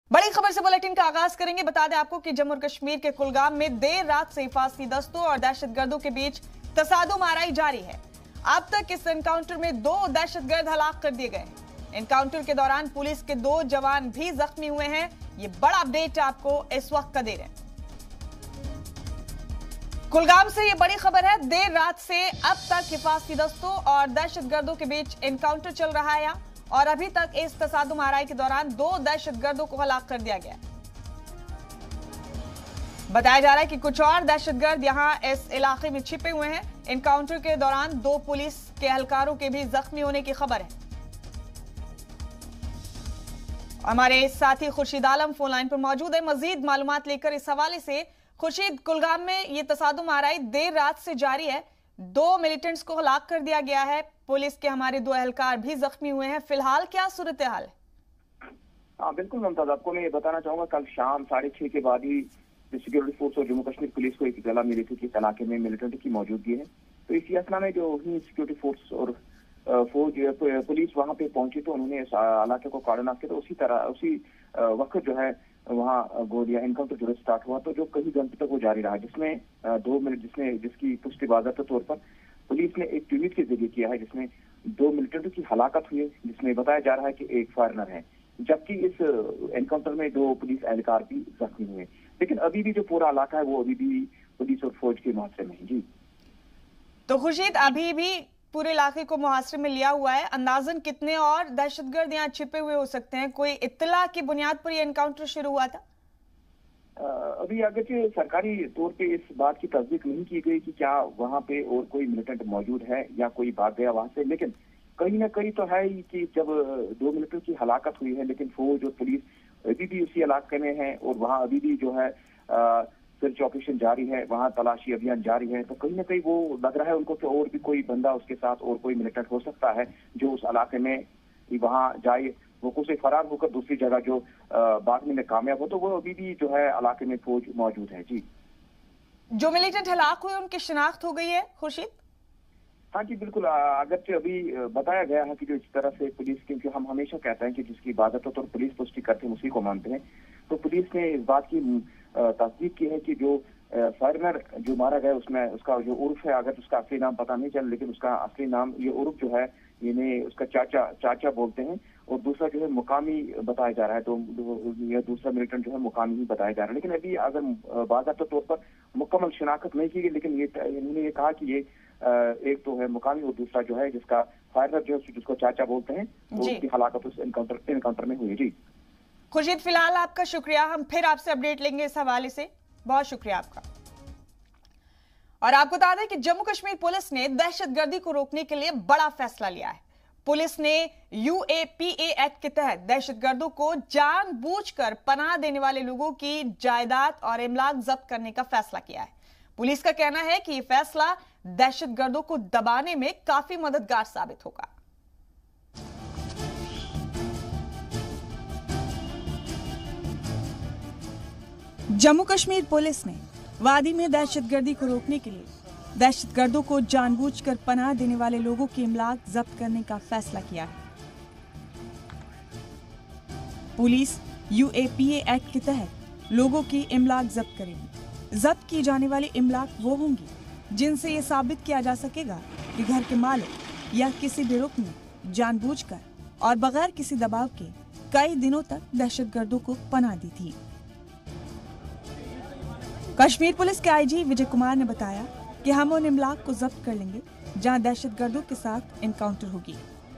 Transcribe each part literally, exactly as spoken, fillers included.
बड़ी खबर से बुलेटिन का आगाज करेंगे। बता दें आपको कि जम्मू और कश्मीर के कुलगाम में देर रात से हिफाजती दस्तों और दहशतगर्दों के बीच तसादुम आराई जारी है। अब तक इस एनकाउंटर में दो दहशतगर्द हलाक कर दिए गए हैं। एनकाउंटर के दौरान पुलिस के दो जवान भी जख्मी हुए हैं। ये बड़ा अपडेट आपको इस वक्त का दे रहे हैं। कुलगाम से ये बड़ी खबर है। देर रात से अब तक हिफाजती दस्तों और दहशतगर्दों के बीच एनकाउंटर चल रहा है और अभी तक इस तसादुम आराई के दौरान दो दहशतगर्दों को हलाक कर दिया गया। बताया जा रहा है कि कुछ और दहशतगर्द यहां इस इलाके में छिपे हुए हैं। एनकाउंटर के दौरान दो पुलिस के एहलकारों के भी जख्मी होने की खबर है। हमारे साथी खुर्शीद आलम फोन लाइन पर मौजूद है मजीद मालूमात लेकर इस हवाले से। खुर्शीद, कुलगाम में ये तसादुम आराई देर रात से जारी है। दो मिलिटेंट्स को हलाक कर दिया गया है। पुलिस के हमारे दो एहलकार भी जख्मी हुए हैं। फिलहाल क्या सूरत हाल है? हाँ बिल्कुल मुमताज, आपको मैं ये बताना चाहूंगा, कल शाम साढ़े छह के बाद ही सिक्योरिटी फोर्स और जम्मू कश्मीर पुलिस को एक इत्तला मिली थी कि इस इलाके में मिलिटेंट की मौजूदगी है। तो इसी असना में जो ही सिक्योरिटी फोर्स और फौज पुलिस वहां पे पहुंची तो उन्होंने इस इलाके को कार्डन ऑफ किया। तो उसी तरह उसी वक्त जो है वहाँ गोलियां एनकाउंटर जो स्टार्ट हुआ, तो जो कई घंटे तक वो जारी रहा, जिसमें दो मिनट जिसमें जिसकी पुष्टि बाज़ाब्ता तौर पर पुलिस ने एक ट्वीट के जरिए किया है, जिसमें दो मिलिटेंटों की हलाकत हुई है, जिसमें बताया जा रहा है कि एक फॉरेनर है, जबकि इस एनकाउंटर में दो पुलिस एहलकार भी जख्मी हुए। लेकिन अभी भी जो पूरा इलाका है वो अभी भी पुलिस और फौज के मुहासरे में है। जी तो खुर्शीद, अभी भी पूरे इलाके को मुहासरे में लिया हुआ है। अंदाजन कितने और दहशतगर्द यहाँ छिपे हुए हो सकते हैं? कोई इत्तला की बुनियाद पर यह एनकाउंटर शुरू हुआ था? अभी अगरचे सरकारी तौर पे इस बात की तस्दीक नहीं की गई कि क्या वहाँ पे और कोई मिलिटेंट मौजूद है या कोई भाग गया वहां से, लेकिन कहीं ना कहीं तो है ही कि जब दो मिलिटेंट की हलाकत हुई है, लेकिन फौज और पुलिस अभी भी उसी इलाके में है और वहाँ अभी भी जो है सर्च ऑपरेशन जारी है, वहाँ तलाशी अभियान जारी है। तो कहीं ना कहीं वो लग रहा है उनको कि और भी कोई बंदा उसके साथ और कोई मिलिटेंट हो सकता है जो उस इलाके में वहाँ जाए, वो से फरार होकर दूसरी जगह जो भागने में कामयाब हो। तो वो अभी भी जो है इलाके में फौज मौजूद है। जी जो मिलिटेंट हलाक हुए उनकी शिनाख्त हो गई है खुर्शीद? हाँ जी बिल्कुल, अगरचे अभी बताया गया है कि जो इस तरह से पुलिस, क्योंकि हम हमेशा कहते हैं कि जिसकी बाज़ाब्ता तौर पुलिस पुष्टि करते हैं उसी को मानते हैं, तो पुलिस ने इस बात की तस्दीक की है कि जो फॉरेनर जो मारा गया उसमें उसका जो उर्फ है, अगर उसका असली नाम पता नहीं चला, लेकिन उसका असली नाम ये उर्फ जो है इन्हें उसका चाचा चाचा बोलते हैं, और दूसरा जो है मुकामी बताया जा रहा है। तो यह दूसरा मिलिटेंट जो है मुकामी ही बताया जा रहा है। लेकिन अभी अगर बाज़ाब्ता तौर पर मुकम्मल शिनाख्त नहीं की गई, लेकिन ये इन्होंने ये कहा कि ये एक तो है मुकामी और दूसरा जो है जिसका फायरर जो है जिसको चाचा बोलते हैं, तो उसकी हलाकत उस एनकाउंटर एनकाउंटर में हुई। जी खुर्शीद, फिलहाल आपका शुक्रिया। हम फिर आपसे अपडेट लेंगे इस हवाले से। बहुत शुक्रिया आपका। और आपको बता दें कि जम्मू कश्मीर पुलिस ने दहशतगर्दी को रोकने के लिए बड़ा फैसला लिया है। पुलिस ने यूएपीए एक्ट के तहत दहशतगर्दों को जानबूझकर पनाह देने वाले लोगों की जायदाद और इमलाक जब्त करने का फैसला किया है। पुलिस का कहना है कि यह फैसला दहशतगर्दों को दबाने में काफी मददगार साबित होगा। जम्मू कश्मीर पुलिस ने वादी में दहशतगर्दी को रोकने के लिए दहशतगर्दों को जानबूझकर पनाह देने वाले लोगों की इमलाक जब्त करने का फैसला किया है। पुलिस यूएपीए एक्ट के तहत लोगों की इमलाक जब्त करेगी। जब्त की जाने वाली इमलाक वो होंगी जिनसे ये साबित किया जा सकेगा कि घर के मालिक या किसी भी रुकन ने जानबूझकर और बगैर किसी दबाव के कई दिनों तक दहशतगर्दों को पनाह दी थी। कश्मीर पुलिस के आईजी विजय कुमार ने बताया कि हम उन इमलाक को जब्त कर लेंगे जहां दहशतगर्दों के साथ एनकाउंटर होगी।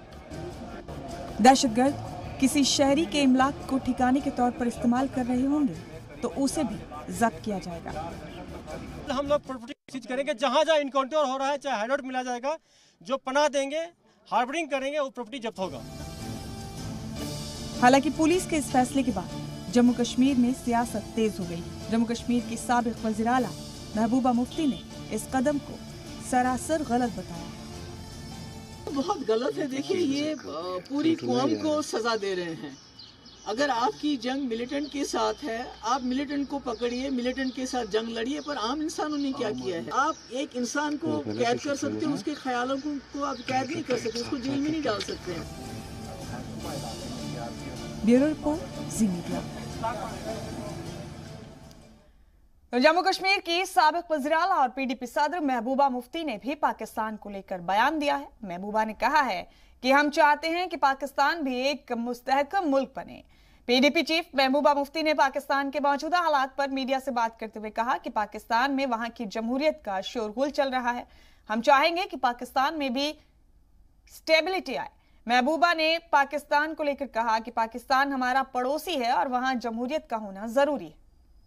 दहशतगर्द किसी शहरी के इमलाक को ठिकाने के तौर पर इस्तेमाल कर रहे होंगे तो उसे भी जब्त किया जाएगा। हम लोग प्रॉपर्टी सीज करेंगे, जहां जहां इनकाउंटर हो रहा है चाहे हाइडआउट मिला जाएगा, जो पनाह देंगे हार्बरिंग करेंगे वो प्रॉपर्टी जब्त होगा। हालांकि पुलिस के इस फैसले के बाद जम्मू कश्मीर में सियासत तेज हो गई। जम्मू कश्मीर की साबिक वज़ीर आला महबूबा मुफ्ती ने इस कदम को सरासर गलत बताया। बहुत गलत है। देखिए, ये पूरी कौम को सजा दे रहे हैं। अगर आपकी जंग मिलिटेंट के साथ है, आप मिलिटेंट को पकड़िए, मिलिटेंट के साथ जंग लड़िए, पर आम इंसानों ने क्या किया है? आप एक इंसान को कैद कर सकते हैं, उसके ख्यालों को, को आप कैद नहीं कर सकते, उसको जेल में नहीं डाल सकते हैं। Bureau report, Zee media. तो जम्मू कश्मीर की साबिक वज़ीर-ए-आला और पीडीपी सदर महबूबा मुफ्ती ने भी पाकिस्तान को लेकर बयान दिया है। महबूबा ने कहा है कि हम चाहते हैं कि पाकिस्तान भी एक मुस्तहकम मुल्क बने। पीडीपी चीफ महबूबा मुफ्ती ने पाकिस्तान के मौजूदा हालात पर मीडिया से बात करते हुए कहा कि पाकिस्तान में वहां की जमहूरियत का शोरगुल चल रहा है। हम चाहेंगे कि पाकिस्तान में भी स्टेबिलिटी आए। महबूबा ने पाकिस्तान को लेकर कहा कि पाकिस्तान हमारा पड़ोसी है और वहां जमहूरियत का होना जरूरी है।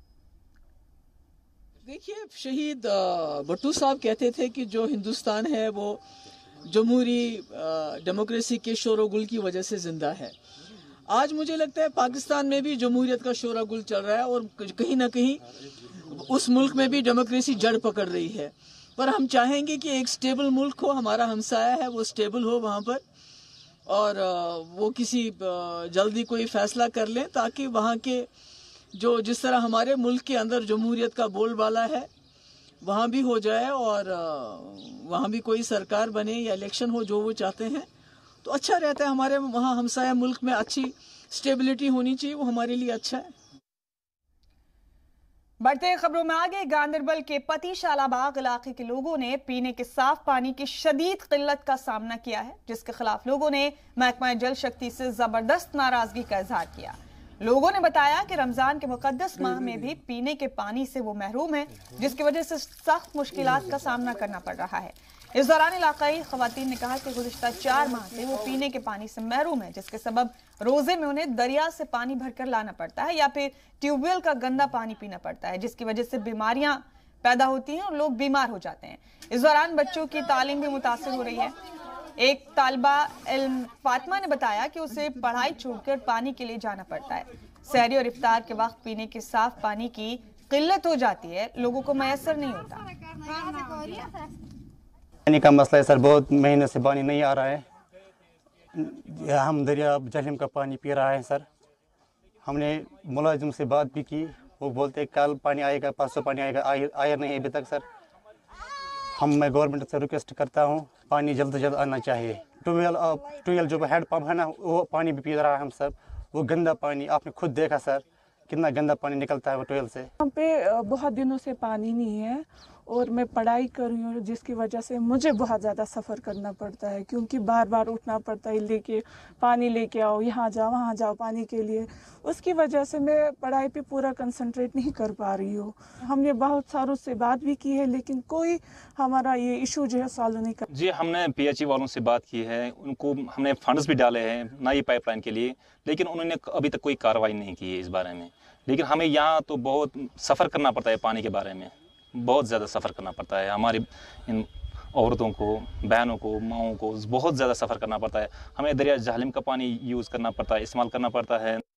देखिए, शहीद भट्टू साहब कहते थे कि जो हिंदुस्तान है वो जमहूरी डेमोक्रेसी के शोरगुल की वजह से जिंदा है। आज मुझे लगता है पाकिस्तान में भी जमहूरियत का शोरगुल चल रहा है और कहीं ना कहीं उस मुल्क में भी डेमोक्रेसी जड़ पकड़ रही है। पर हम चाहेंगे कि एक स्टेबल मुल्क हो, हमारा हमसाया है वो स्टेबल हो वहाँ पर, और वो किसी जल्दी कोई फैसला कर लें ताकि वहाँ के जो जिस तरह हमारे मुल्क के अंदर जमहूरियत का बोलबाला है वहाँ भी हो जाए और वहाँ भी कोई सरकार बने या इलेक्शन हो जो वो चाहते हैं तो अच्छा रहता है। हमारे वहाँ हमसाया मुल्क में अच्छी स्टेबिलिटी होनी चाहिए, वो हमारे लिए अच्छा है। बढ़ते खबरों में आगे, गांदरबल के पतिशाला बाग इलाके के लोगों ने पीने के साफ पानी की शदीद किल्लत का सामना किया है, जिसके खिलाफ लोगों ने महकमा जल शक्ति से जबरदस्त नाराजगी का इजहार किया। लोगों ने बताया कि रमजान के मुकद्दस माह में भी पीने के पानी से वो महरूम है, जिसकी वजह से सख्त मुश्किलात का सामना करना पड़ रहा है। इस दौरान इलाकाई खवातीन ने कहा कि गुज़िश्ता चार माह से वो पीने के पानी से महरूम है, जिसके सबब रोजे में उन्हें दरिया से पानी भरकर लाना पड़ता है या फिर ट्यूबवेल का गंदा पानी पीना पड़ता है, जिसकी वजह से बीमारियां पैदा होती हैं और लोग बीमार हो जाते हैं। इस दौरान बच्चों की तालीम भी मुतासिर हो रही है। एक तालिबा इल्म फातिमा ने बताया कि उसे पढ़ाई छोड़कर पानी के लिए जाना पड़ता है। सहरी और इफ्तार के वक्त पीने के साफ पानी की किल्लत हो जाती है, लोगों को मैसर नहीं होता। पानी का मसला है सर, बहुत महीने से पानी नहीं आ रहा है। हम दरिया जहलम का पानी पी रहा है सर। हमने मुलाजिम से बात भी की, वो बोलते कल पानी आएगा, परसों पानी आएगा, आया नहीं अभी तक सर। हम मैं गवर्नमेंट से रिक्वेस्ट करता हूँ पानी जल्द से जल्द आना चाहिए। ट्यूबवेल ट्यूबवेल जो हेड पंप है ना, वो पानी भी पी रहा है हम सब, वो गंदा पानी आपने खुद देखा सर, कितना गंदा पानी निकलता है वो ट्यूबवेल से। यहाँ पे बहुत दिनों से पानी नहीं है और मैं पढ़ाई कर रही हूँ, जिसकी वजह से मुझे बहुत ज़्यादा सफ़र करना पड़ता है, क्योंकि बार बार उठना पड़ता है, लेके पानी लेके आओ, यहाँ जाओ वहाँ जाओ पानी के लिए। उसकी वजह से मैं पढ़ाई पे पूरा कंसंट्रेट नहीं कर पा रही हूँ। हमने बहुत सारों से बात भी की है, लेकिन कोई हमारा ये इशू जो है सॉल्व नहीं कर। जी, हमने पीएचई वालों से बात की है, उनको हमने फंड्स भी डाले हैं नई पाइपलाइन के लिए, लेकिन उन्होंने अभी तक कोई कार्रवाई नहीं की है इस बारे में। लेकिन हमें यहाँ तो बहुत सफ़र करना पड़ता है, पानी के बारे में बहुत ज़्यादा सफ़र करना पड़ता है। हमारी इन औरतों को, बहनों को, माओं को बहुत ज़्यादा सफ़र करना पड़ता है। हमें दरिया जहलम का पानी यूज़ करना पड़ता है, इस्तेमाल करना पड़ता है।